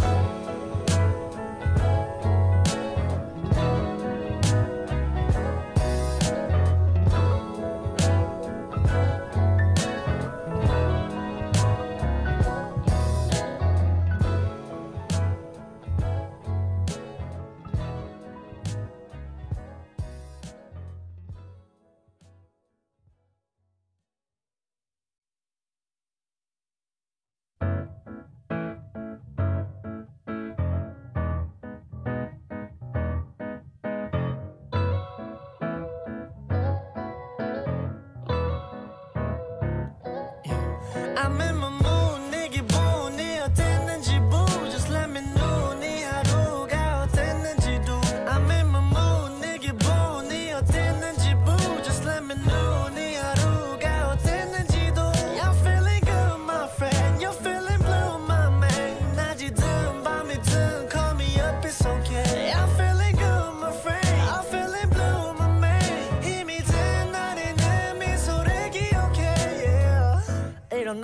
I'm in my mood 내 기분이 어땠는지 boo Just let me know 네 하루가 어땠는지도 I'm in my mood 내 기분이 어땠는지 boo Just let me know 네 하루가 어땠는지도 I'm feeling good my friend You're feeling blue my man 낮이든 밤이든 call me up it's okay I'm feeling good my friend I'm feeling blue my man 힘이 든 날에는 미소를 기억해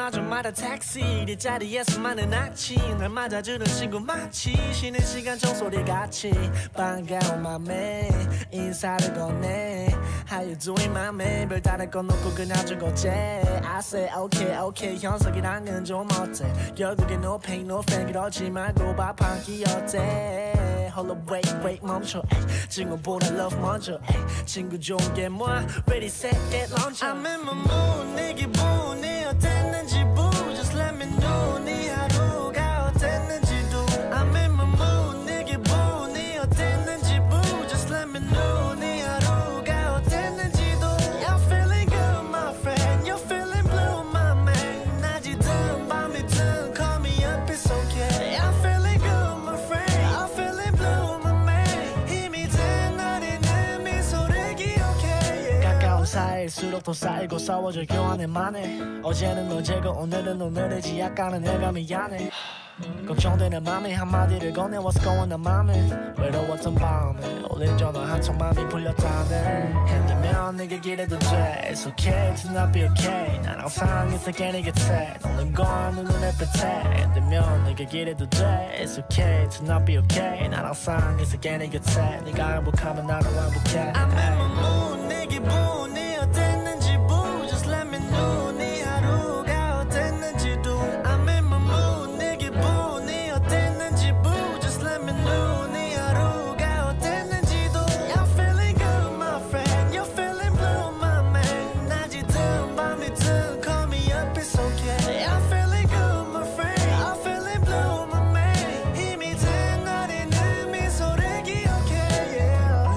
일어나자마자 택시 네 자리에서만은 아침 날 맞아주는 친구 마치 쉬는 시간 종소리 같이 반가운 맘에 인사를 건네 How you doing 맘에 별다른 건 없고 그냥 죽었제 I say okay okay 현석이랑은 좀 어때 결국엔 no pain no fan 그러지 말고 밥 한 끼 어때 Hold up wait wait 멈춰 친구보다 love 먼저 친구 좋은 게 뭐야 Ready set get launch I'm in my mood 내 기분이 어땠는지 boo Just let me know 네 하루가 어땠는지도 I'm in my mood 내 기분이 어땠는지 boo Just let me know 네 하루가 어땠는지도 You're feeling good my friend You're feeling blue my man 낮이든 밤이든 call me up it's okay I'm feeling good my friend I'm feeling blue my man 힘이 든 날에는 미소를 기억해 가까운 사이일수록 더 쌓이고 싸워져 교환해 만해 어제는 어제고 오늘은 오늘이지 약간은 내가 미안해 걱정되는 맘에 한마디를 건네 What's going on 맘에 외로웠던 밤에 올린 전화 한 통만이 풀렸다네 힘들면 내게 기대도 돼 It's okay to not be okay 난 항상 있을게 네 곁에 노는 건 눈에 뱉에 힘들면 내게 기대도 돼 It's okay to not be okay 난 항상 있을게 네 곁에 네가 행복하면 나는 행복해 I'm in my mood 내 기분이 어땠는지 boo Just let me know 네 하루가 어땠는지도 I'm in my mood 내 기분이 어땠는지 boo Just let me know 네 하루가 어땠는지도 I'm feeling good my friend You're feeling blue my man 낮이든 밤이든 call me up it's okay I'm feeling good my friend I'm feeling blue my man 힘이 든 날에는 미소를 기억해 yeah.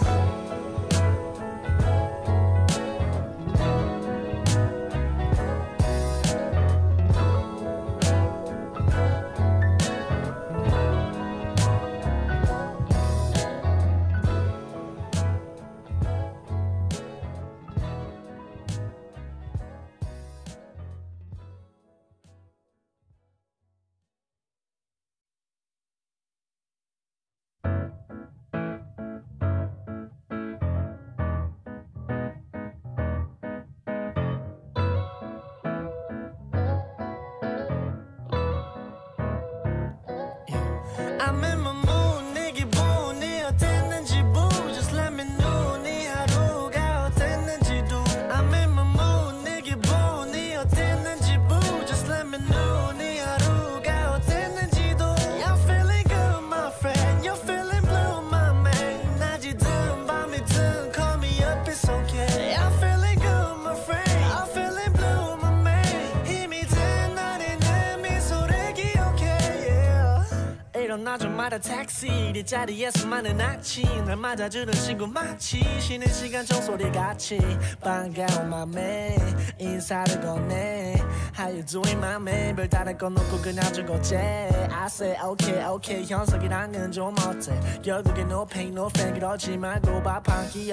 I'm in my mood 내 기분이 어땠는지 boo Just let me know 네 하루가 어땠는지도 I'm in my mood 내 기분이 어땠는지 boo Just let me know 네 하루가 어땠는지도 I'm feeling good my friend You're feeling blue my man 낮이든 밤이든 call me up it's okay I'm feeling good my friend I'm feeling blue my man 힘이 든 날에는 미소를 기억해 yeah. 일어나자마자 택시 네 자리에서만은 아침 날 맞아주는 친구 마치 쉬는 시간 종소리 같이 반가운 맘에 인사를 건네 How you doing 맘에 별다른 건 없고 그냥 죽었제 I say okay okay 현석이랑은 좀 어때 결국엔 no pain no fan 그러지 말고 밥 한 끼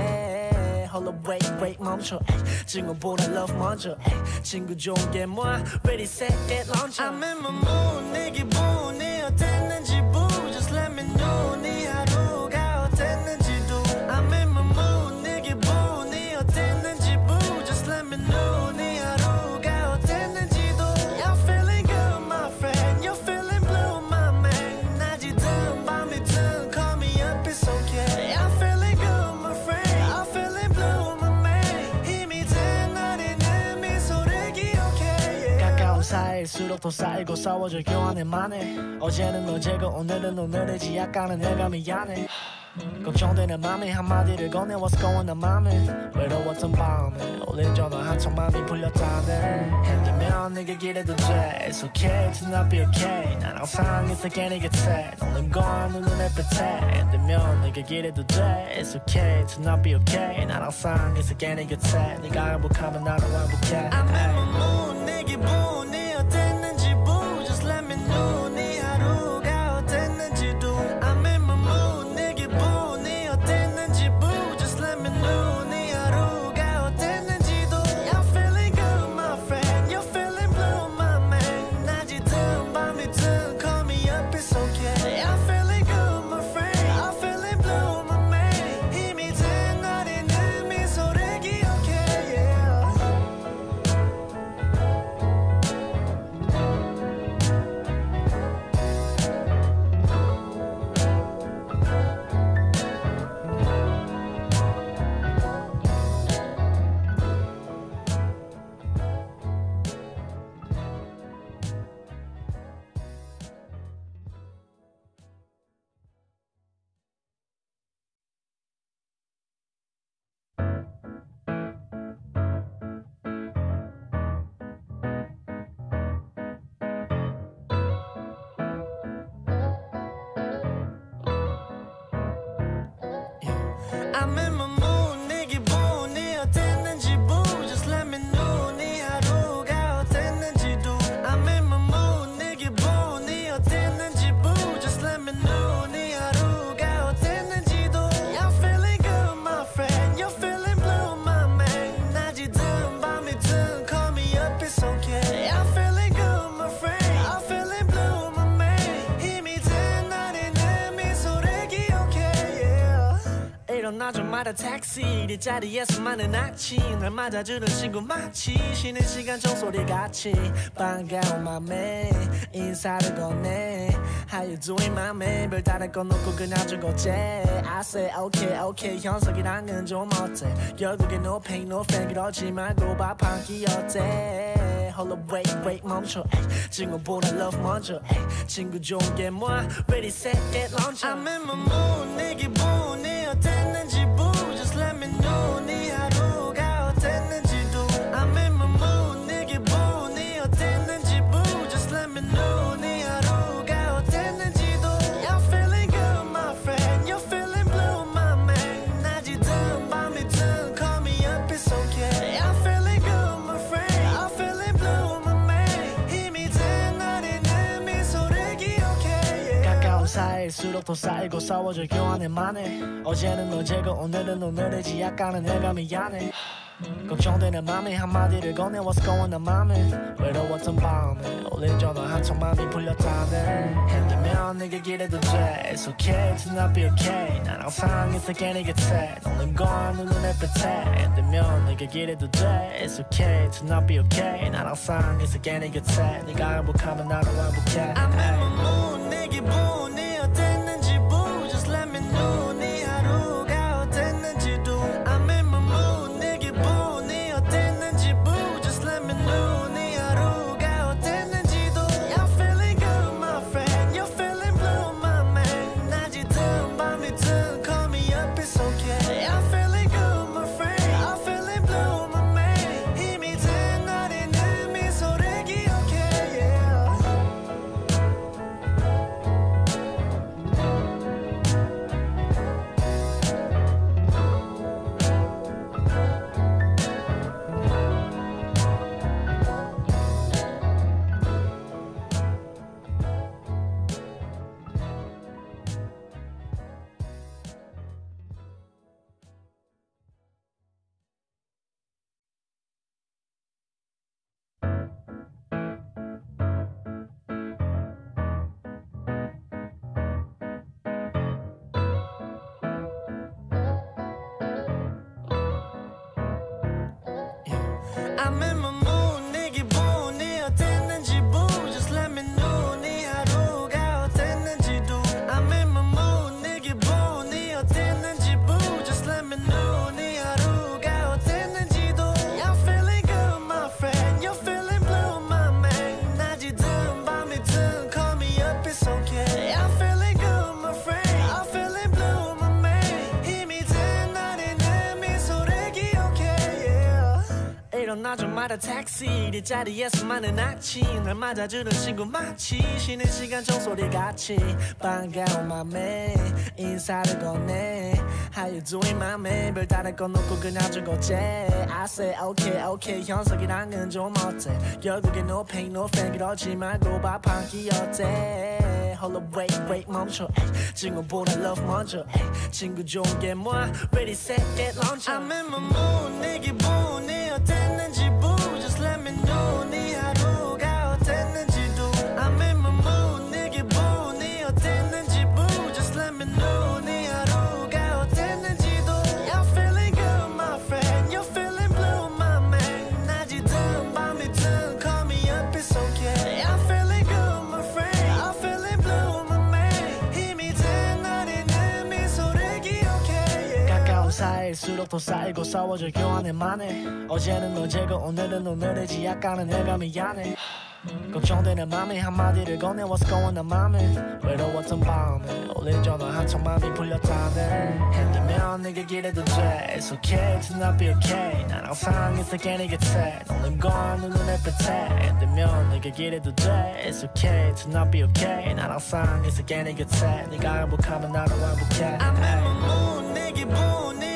어때 Hold up wait wait 멈춰 친구보다 love 먼저 친구 좋은 게 뭐야 Ready set get launch I'm in my mood 내 기분이 어땠는지 boo Just let me know 네 하루가 어땠는지도 I'm in my mood 내 기분이 어땠는지 boo Just let me know 네 하루가 어땠는지도 I'm feeling good my friend You're feeling blue my man 낮이든 밤이든 call me up it's okay I'm feeling good my friend I'm feeling blue my man 힘이 든 날에는 미소를 기억해 yeah. 가까운 사이일수록 더 쌓이고 싸워져 교환해 만해 어제는 어제고 오늘은 오늘이지 약간은 내가 미안해 걱정되는 맘에 한마디를 건네 What's going on 맘에 외로웠던 밤에 올린 전화 한 통만이 풀렸다네 힘들면 내게 기대도 돼 It's okay to not be okay 난 항상 있을게 네 곁에 노는 건 눈에 뱉에 힘들면 내게 기대도 돼 It's okay to not be okay 난 항상 있을게 네 곁에 네가 행복하면 나는 행복해 I'm in my mood 내 기분이 어땠는지 boo Just let me know 네 하루가 어땠는지도 I'm in my mood 내 기분이 어땠는지 boo Just let me know 네 하루가 어땠는지도 I'm feeling good my friend You're feeling blue my man 낮이든 밤이든 call me up it's okay I'm feeling good my friend I'm feeling blue my man 힘이 든 날에는 미소를 기억해 yeah. I'm in my mood 네 기분이 어땠는지 boo Just let me know 네 하루가 어땠는지도 I'm in my mood 네 기분이 어땠는지 boo Just let me know 네 하루가 어땠는지도 I'm feeling good my friend You're feeling blue my man 낮이든 밤이든 call me up it's okay I'm feeling good my friend I'm feeling blue my man 힘이 든 날에는 미소를 기억해 yeah. 일어나자마자 택시 네 자리에서 많은 아침 날 맞아주는 친구 마치 쉬는 시간 종소리같이 반가운 맘에 인사를 건네 How you doing my man 별다른 건 없고 그냥 죽었지 I say okay okay 현석이란 건 좀 어때 결국엔 no pain no fan 그러지 말고 밥 한 끼 어때 Hold up wait wait 멈춰 친구보다 love 먼저 친구 좋은 게 뭐야 Ready set get launch I'm in my mood 네 기분이 어땠는지 boo Just let me know 네 하루가 어땠는지도 I'm in my mood 네 기분이 어땠는지 boo Just let me know 네 하루가 어땠는지도 I'm feeling good my friend You're feeling blue my man 낮이든 밤이든 call me up it's okay I'm feeling good my friend I'm feeling blue my man 힘이 든 날에는 미소를 기억해 yeah. 가까운 사이일수록 더 쌓이고 싸워져 교환해 만해 어제는 어제고 오늘은 오늘이지 약간은 내가 미안해 걱정되는 맘에 한마디를 건네 What's going on 맘에 외로웠던 밤에 올린 전화 한 통 맘이 풀렸다네 힘들면 내게 기대도 돼 It's okay to not be okay 난 항상 있을게 네 곁에 녹는 건 눈에 볕에 힘들면 내게 기대도 돼 It's okay to not be okay 난 항상 있을게 네 곁에 네가 행복하면 나도 행복해 I'm in my mood 내 기분이 어땠는지 boo Just let me know 네 하루가 어땠는지도 I'm in my mood 내 기분이 어땠는지 boo Just let me know 네 하루가 어땠는지도 I'm feeling good my friend You're feeling blue my man 낮이든 밤이든 call me up it's okay I'm feeling good my friend I'm feeling blue my man 힘이 든 날에는 미소를 기억해 yeah. I'm in my mood 네 기분이 어땠는지 boo Just let me know 네 하루가 어땠는지도 I'm in my mood 네 기분이 어땠는지 boo Just let me know 네 하루가 어땠는지도 I'm feeling good my friend You're feeling blue my man 낮이든 밤이든 call me up it's okay I'm feeling good my friend I'm feeling blue my man 힘이 든 날에는 미소를 기억해 yeah. 일어나자마자 택시 네 자리에서 많은 아침 날 맞아주는 친구 마치 쉬는 시간 종소리같이 반가운 맘에 인사를 건네 How you doing my man 별다른 건 없고 그냥 죽었지 I say okay okay 현석이란 건 좀 어때 결국엔 no pain no fan 그러지 말고 밥 한 끼 어때 Hold up wait wait 멈춰 친구보다 love 먼저 친구 좋은 게 뭐야 Ready set get launch I'm in my mood 내 기분이 어땠는지 boo Just let me know 네 하루가 어땠는지도 I'm in my mood 내 기분이 어땠는지 boo Just let me know 네 하루가 어땠는지도 I'm feeling good my friend You're feeling blue my man 낮이든 밤이든 call me up it's okay I'm feeling good my friend I'm feeling blue my man 힘이 든 날에는 미소를 기억해 yeah. 가까운 사이일수록 더 쌓이고 싸워져 교환해 만해 어제는 어제고 오늘은 오늘이지 약간은 내가 미안해 걱정되는 맘에 한마디를 건네 What's going on 맘에 외로웠던 밤에 올린 전화 한 통 맘이 풀렸다네 힘들면 내게 기대도 돼 It's okay to not be okay 난 항상 있을게 네 곁에 녹는 건 눈에 볕에 힘들면 내게 기대도 돼 It's okay to not be okay 난 항상 있을게 네 곁에 네가 행복하면 나도 행복해 I'm in my mood 내 기분이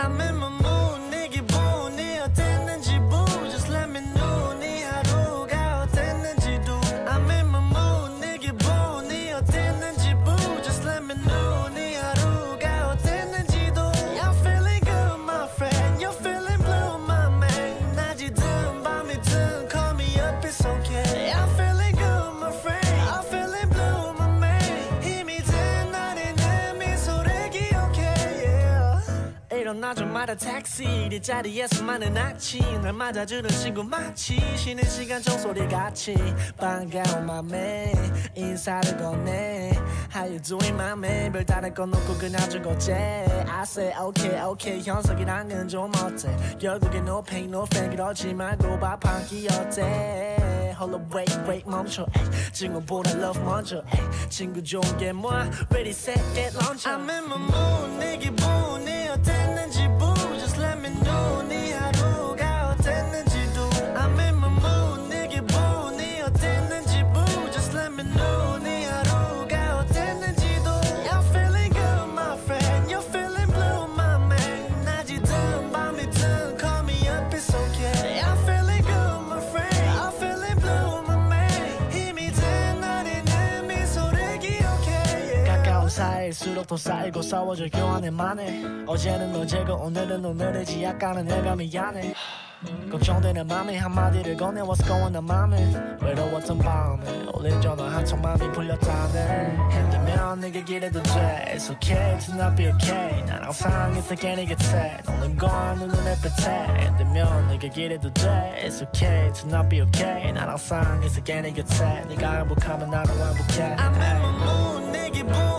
I'm in my mood 네 기분이 어땠는지 boo Just let me know 네 하루가 어땠는지도 I'm in my mood 네 기분이 어땠는지 boo Just let me know 네 하루가 어땠는지도 I'm feeling good my friend You're feeling blue my man 낮이든 밤이든 call me up it's okay I'm feeling good my friend I'm feeling blue my man 힘이 든 날에 내 미소를 기억해 yeah. 일어나자마자 택시 네 자리에서 많은 아침 날 맞아주는 친구 마치 쉬는 시간 종소리같이 반가운 맘에 인사를 건네 How you doing my man 별다른 건 없고 그냥 죽었지 I say okay okay 현석이란 건 좀 어때 결국엔 no pain no fan 그러지 말고 밥 한 끼 어때 Hold up wait wait 멈춰 에이. 친구보다 love 먼저 에이. 친구 좋은 게 뭐야 Ready set get launch I'm in my mood 내 기분이 어땠는지 boo Just let me know 네 하루가 어땠는지도 I'm in my mood 내 기분이 어땠는지 boo Just let me know 네 하루가 어땠는지도 I'm feeling good my friend You're feeling blue my man 낮이든 밤이든 call me up it's okay I'm feeling good my friend I'm feeling blue my man 힘이 든 날에 내 미소를 기억해 yeah. 가까운 사이일수록 더 쌓이고 싸워져 교환해 만해 어제는 어제고 오늘은 오늘이지 약간은 내가 미안해 걱정되는 맘에 한마디를 건네 What's going on 맘에 외로웠던 밤에 올린 전화 한 통 맘이 풀렸다네 힘들면 내게 기대도 돼 It's okay to not be okay 난 항상 있을게 네 곁에 노는 건 눈에 뱉에 힘들면 내게 기대도 돼 It's okay to not be okay 난 항상 있을게 네 곁에 네가 행복하면 나도 행복해 I'm in my mood 내 기분